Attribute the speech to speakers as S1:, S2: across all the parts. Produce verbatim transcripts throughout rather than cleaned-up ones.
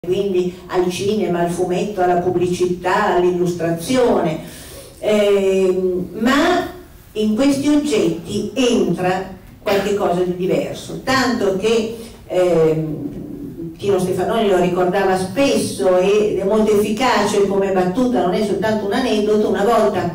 S1: quindi al cinema, al fumetto, alla pubblicità, all'illustrazione, eh, ma in questi oggetti entra qualche cosa di diverso, tanto che eh, Tino Stefanoni lo ricordava spesso ed è molto efficace come battuta, non è soltanto un aneddoto. Una volta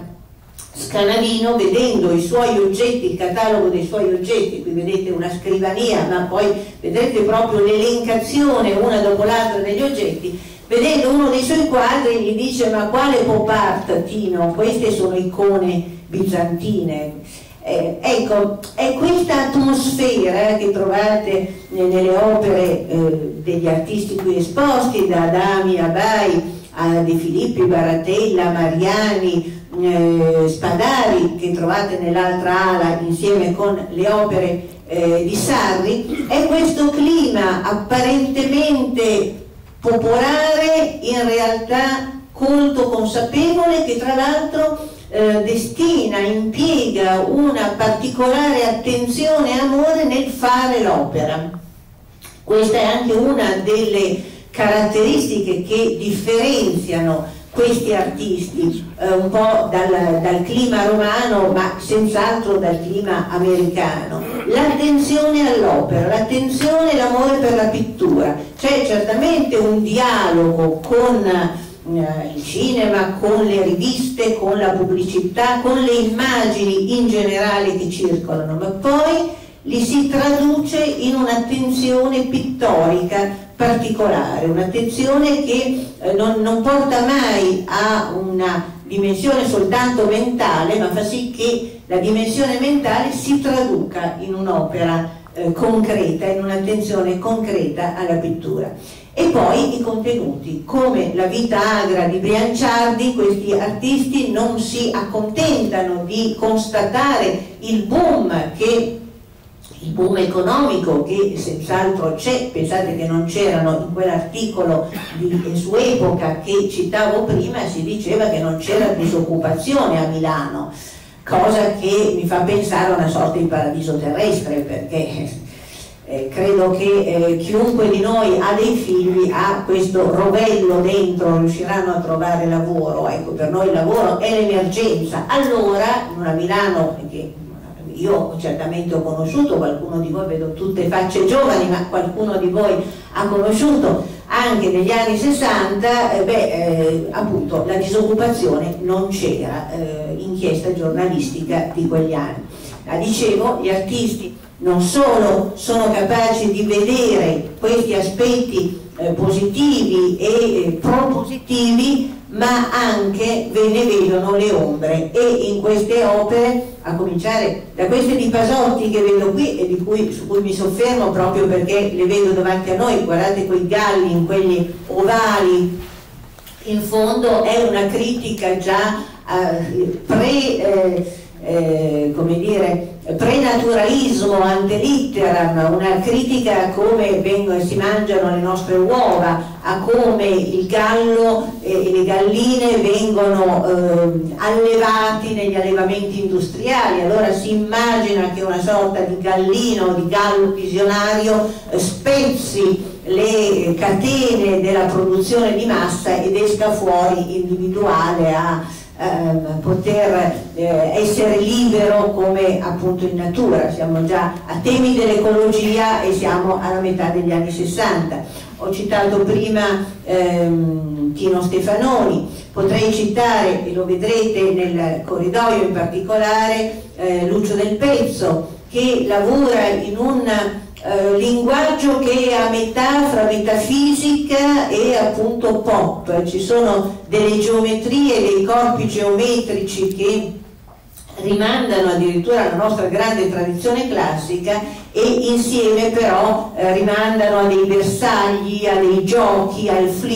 S1: Scanavino, vedendo i suoi oggetti, il catalogo dei suoi oggetti, qui vedete una scrivania, ma poi vedete proprio l'elencazione una dopo l'altra degli oggetti, vedendo uno dei suoi quadri gli dice: ma quale pop art, Tino? Queste sono icone bizantine. Eh, ecco, è questa atmosfera che trovate nelle opere eh, degli artisti qui esposti, da Adami a Bai, a De Filippi, Baratella, Mariani, Eh, Spadari, che trovate nell'altra ala insieme con le opere eh, di Sarri. È questo clima apparentemente popolare, in realtà colto, consapevole, che tra l'altro eh, destina, impiega una particolare attenzione e amore nel fare l'opera. Questa è anche una delle caratteristiche che differenziano questi artisti eh, un po' dal, dal clima romano, ma senz'altro dal clima americano. L'attenzione all'opera, l'attenzione e l'amore per la pittura. C'è certamente un dialogo con eh, il cinema, con le riviste, con la pubblicità, con le immagini in generale che circolano, ma poi li si traduce in un'attenzione pittorica particolare, un'attenzione che eh, non, non porta mai a una dimensione soltanto mentale, ma fa sì che la dimensione mentale si traduca in un'opera eh, concreta, in un'attenzione concreta alla pittura. E poi i contenuti, come La vita agra di Brianciardi. Questi artisti non si accontentano di constatare il boom che il boom economico che senz'altro c'è. Pensate che non c'erano, in quell'articolo su Epoca che citavo prima si diceva che non c'era disoccupazione a Milano, cosa che mi fa pensare a una sorta di paradiso terrestre, perché eh, credo che eh, chiunque di noi ha dei figli, ha questo rovello dentro, riusciranno a trovare lavoro. Ecco, per noi il lavoro è l'emergenza. Allora, in una Milano che io certamente ho conosciuto, qualcuno di voi, vedo tutte facce giovani, ma qualcuno di voi ha conosciuto anche negli anni sessanta, eh, beh, eh, appunto la disoccupazione non c'era, eh, inchiesta giornalistica di quegli anni. La dicevo, gli artisti non solo sono capaci di vedere questi aspetti eh, positivi e eh, propositivi, ma anche ve ne vedono le ombre, e in queste opere, a cominciare da queste di Pasotti che vedo qui e di cui, su cui mi soffermo proprio perché le vedo davanti a noi, guardate quei galli in quelli ovali in fondo, è una critica già eh, pre eh, eh, come dire prenaturalismo ante litteram, una critica a come vengono, si mangiano le nostre uova, a come il gallo e le galline vengono eh, allevati negli allevamenti industriali. Allora si immagina che una sorta di gallino, di gallo visionario eh, spezzi le catene della produzione di massa ed esca fuori individuale a Eh, poter eh, essere libero come appunto in natura. Siamo già a temi dell'ecologia e siamo alla metà degli anni sessanta. Ho citato prima ehm, Tino Stefanoni, potrei citare, e lo vedrete nel corridoio in particolare, eh, Lucio Del Pezzo, che lavora in un Uh, linguaggio che è a metà fra metafisica e appunto pop. Ci sono delle geometrie, dei corpi geometrici che rimandano addirittura alla nostra grande tradizione classica e insieme però uh, rimandano a dei bersagli, a dei giochi, al flip.